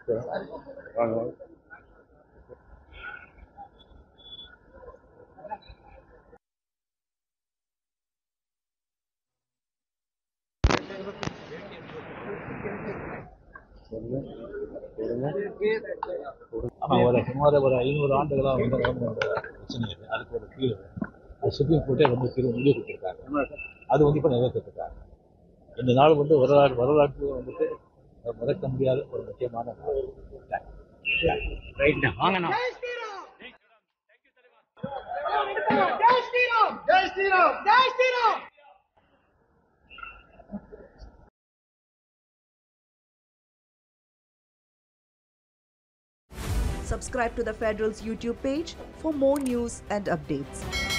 வாங்க. சுமார் ஒரு 500 ஆண்டுகளாக வந்து பிரச்சனை இருக்குது. அதுக்கு ஒரு தீர்வு அது சுப்ரீம் கோர்ட்டே வந்து தீர்வு முடிவு கொடுத்துருக்காங்க. அது வந்து இப்போ நிறைவேற்றிருக்காங்க. இந்த நாள் வந்து வரலாற்று வந்துட்டு மறக்க முடியாத ஒரு முக்கியமான நாள். ரைட் வாங்கண்ணா. Subscribe to the Federal's YouTube page for more news and updates.